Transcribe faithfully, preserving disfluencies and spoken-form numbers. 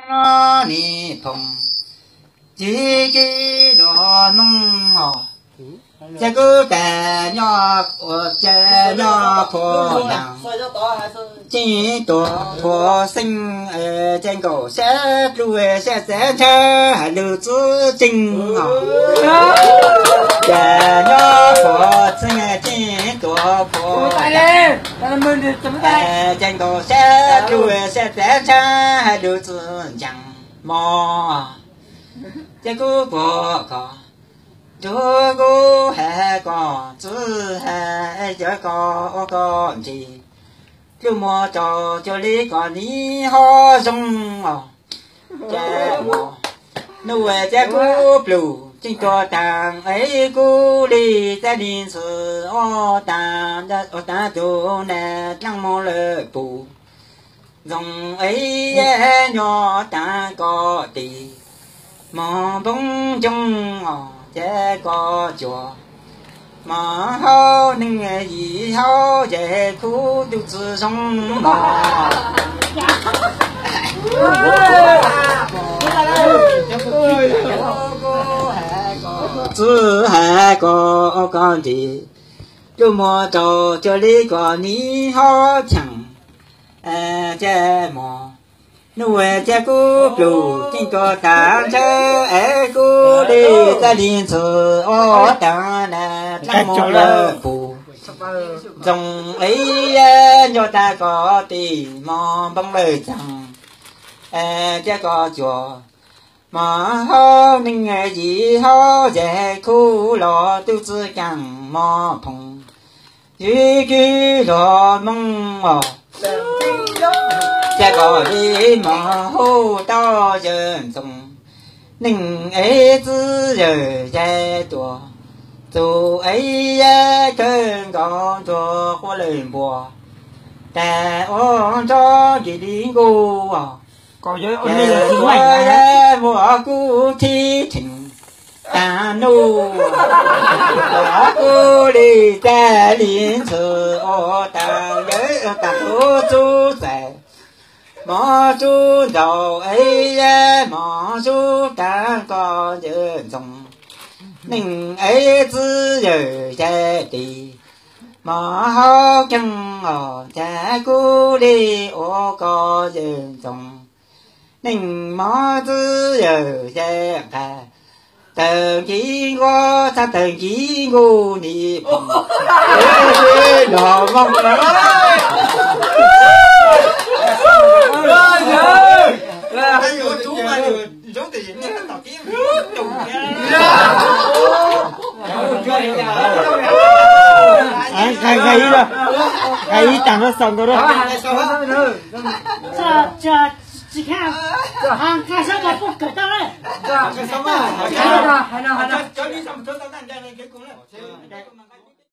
nó nì thùng chỉ cái đồ nông ngò cha cứ tè nhỏ cha nhỏ phô đằng chỉ tổ phô sinh ở trên cổ sẽ đuôi sẽ sẽ cha hai lưu chữ trình ngò cha nhỏ phô sinh chỉ tổ phô trên cổ sẽ đuôi sẽ sẽ cha hai lưu chữ chẳng mò cha cứ phô có chúa cô hệ có chữ hệ chớ có con gì cứ mua cho cho lý có ní ho rong ngò cha ngò nuôi cha cô blue chính cho tàng ấy cô đi gia đình sự ô tàng ô tàng chỗ nè trăng mò lệ bù dòng ấy nhỏ ta có tì mò bông trong ngò chế có chùa mà hao nên nghe gì hao chế khu tiêu chữ sông mà chữ hai có con gì chú mua trâu cho lý có ní hao chẳng chế mò nuôi cha cô blue chính có tàng chơi ấy cô đi gia đình sự ô tàng nè trăng mò lơ phù dòng ấy cho ta có tì mò bông lời chẳng cha có chùa mà hao nên nghe gì hao dễ khu lọ tiêu chữ chẳng mò phồng chỉ chỉ lọ mong mò cha có đi mà hô to dần dùng ninh ấy cứ giờ cha chùa dù ấy cơn con chùa có lời bùa ta ôn cho gì đi ngô à có giới ôn đi là thứ hành mùa cũ thi thỉnh ta nô ta cô đi ta liên sự ô ta giới ta cô chú sẽ mò chú đầu ấy mò chú ta có giờ dùng mình ấy cứ giờ cha tì mò hao chân ở cha cô đi ô có giờ dùng mình mò cứ giờ cha ta tờ chỉ có ta tờ chỉ ngu nị bồng đồ mong lắm là hai người chú hai người chú tiền nhé tao kiếm trùng cái cái đó cái tặng nó xong rồi đó cha cha chỉ看这行看什么不可当嘞？ 这什么？还能还能还能，叫你什么？叫他干家那个工人。